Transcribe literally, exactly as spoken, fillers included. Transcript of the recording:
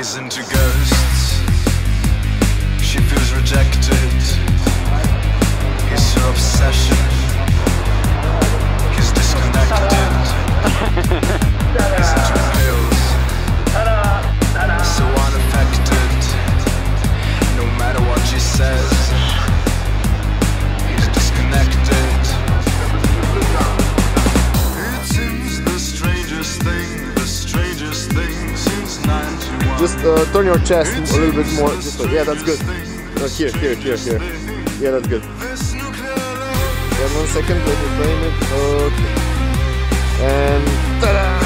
He's into ghosts. She feels rejected. He's her obsession. He's disconnected. He's into pills. So unaffected. No matter what she says, he's disconnected. It seems the strangest thing, the strangest thing since ninety-one. Just uh, turn your chest a little bit more. Just like, yeah, that's good. Uh, here, here, here, here. Yeah, that's good. One, one second, let me frame it. Okay. And ta-da!